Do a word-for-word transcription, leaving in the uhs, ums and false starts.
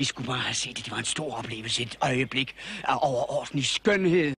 I skulle bare have set det. Det var en stor oplevelse. Et øjeblik af overordentlig skønhed.